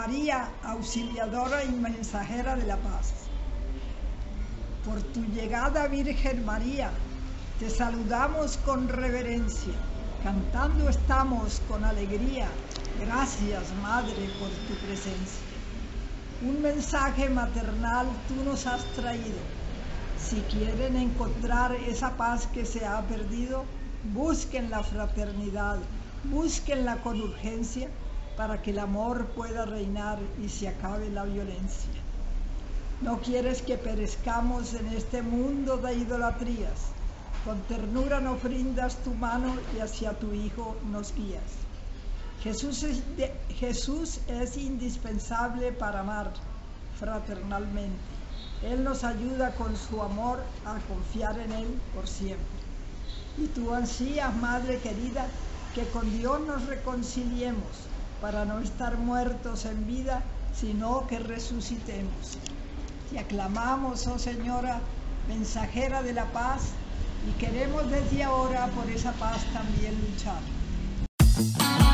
María, auxiliadora y mensajera de la paz. Por tu llegada, Virgen María, te saludamos con reverencia, cantando estamos con alegría. Gracias, Madre, por tu presencia. Un mensaje maternal tú nos has traído. Si quieren encontrar esa paz que se ha perdido, busquen la fraternidad, búsquenla con urgencia para que el amor pueda reinar y se acabe la violencia. No quieres que perezcamos en este mundo de idolatrías. Con ternura nos brindas tu mano y hacia tu Hijo nos guías. Jesús es indispensable para amar fraternalmente. Él nos ayuda con su amor a confiar en Él por siempre. Y tú ansías, Madre querida, que con Dios nos reconciliemos para no estar muertos en vida, sino que resucitemos. Te aclamamos, oh Señora, mensajera de la paz, y queremos desde ahora por esa paz también luchar.